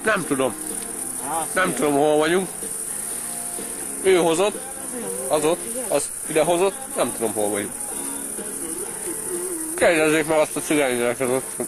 Nem tudom. Nem tudom, hol vagyunk. Ő hozott, az ott, az ide hozott, nem tudom, hol vagyunk. Kérdezzék meg azt a cigánygyereket ott.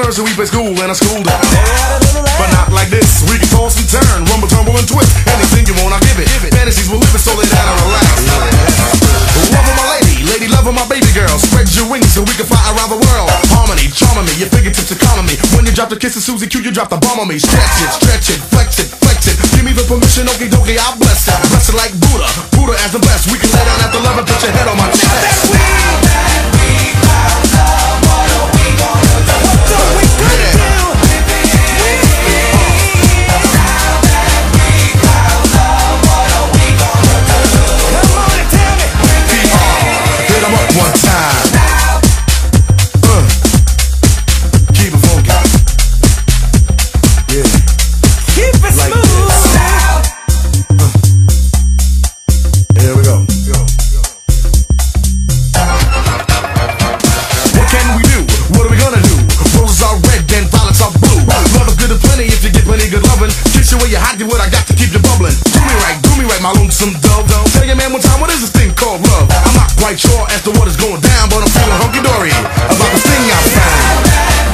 so we play school and I schooled her. But not like this. We can toss and turn, rumble, tumble, and twist. Anything you want, I'll give it. Fantasies will live it, so lay down and relax. Love of my lady, lady love of my baby girl. Spread your wings so we can fly around the world. Harmony, charming me, your fingertips are calming me. When you drop the kiss of Susie Q, you drop the bomb on me. Stretch it, flex it, flex it. Give me the permission, okie dokie, I'll bless it. Bless it like Buddha, Buddha as the best. We can lay down at the love and put your head on my chest. What I got to keep you bubbling. Do me right, my lonesome dove. Tell your man one time, what is this thing called love? I'm not quite sure as to what is going down, but I'm feeling hunky-dory about the thing I found.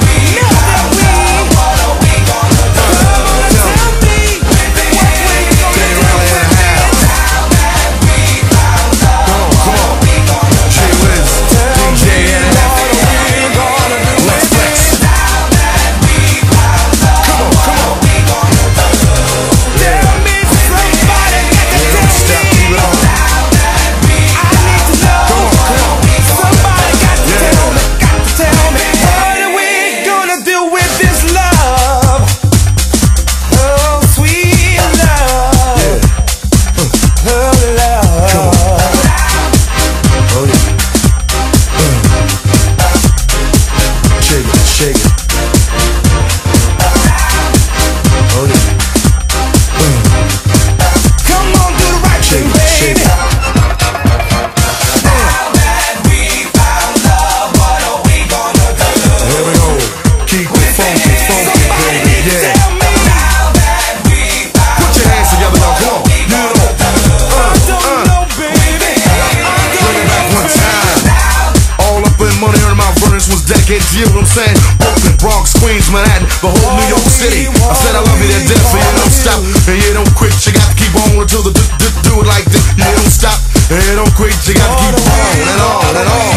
You know what I'm saying? Brooklyn, Bronx, Queens, Manhattan, the whole New York City. I said I love you to death, so you don't stop and you don't quit. You got to keep on until the do it like this. You don't stop and you don't quit. You got to keep on and on and on.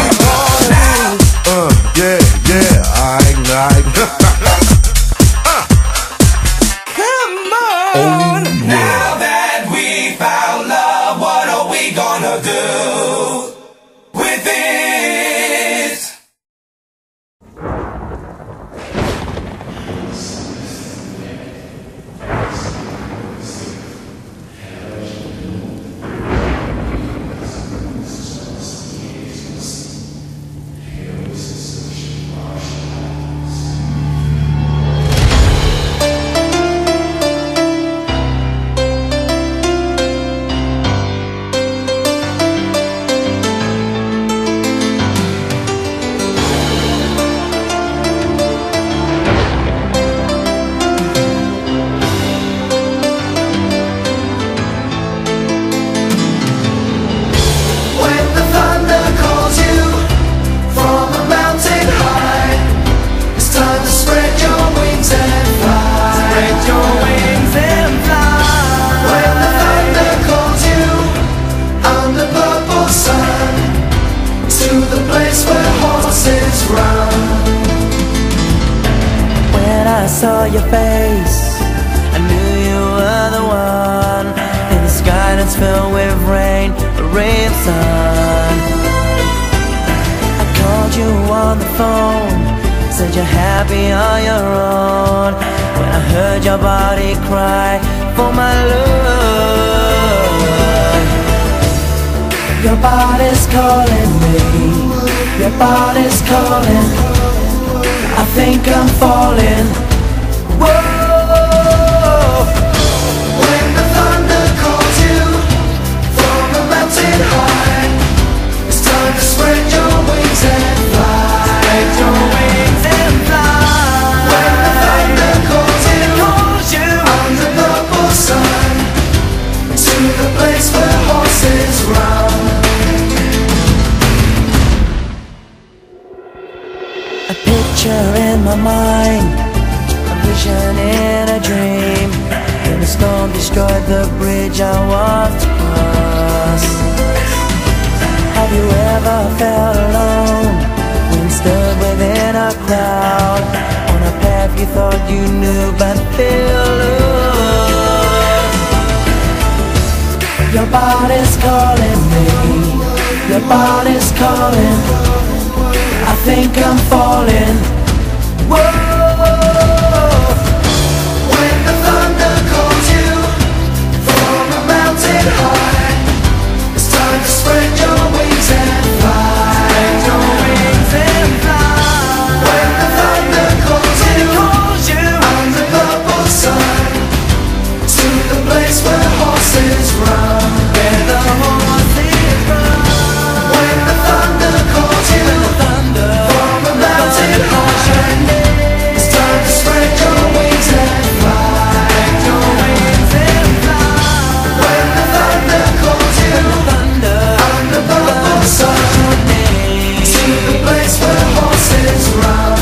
Alright. Come on. Now that we found love, what are we gonna do with it? I saw your face, I knew you were the one. In the sky that's filled with rain, a ray of sun. I called you on the phone, said you're happy on your own. When I heard your body cry for my love. Your body's calling me, your body's calling. I think I'm falling. Whoa. When the thunder calls you from a mountain high, it's time to spread your wings and fly. Spread your wings and fly. When the thunder calls you under the purple sun, to the place where horses run. I A picture in my mind, a vision in a dream, when the storm destroyed the bridge I was to cross. Have you ever felt alone when stood within a crowd, on a path you thought you knew but feel lost? Your body's calling me, your body's calling. I think I'm falling. Whoa. When the thunder calls you from a mountain high, it's time to spread your wings and fly. Spread your wings and fly. When the thunder calls you under the full sun, to the place where horses run. Where the horses run. When the thunder calls you from a mountain high, it's time to spread your wings and fly. Spread your wings and fly. When the thunder calls you under the full sun, to the place where horses run.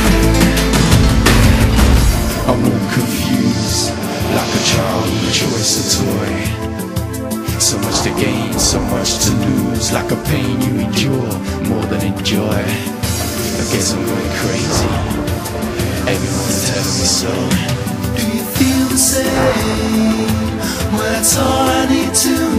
I'm all confused, like a child with a choice of toy. So much to gain, so much to lose, like a pain you endure more than enjoy. I guess I'm going crazy, everyone's telling me so. Do you feel the same? Well, that's all I need to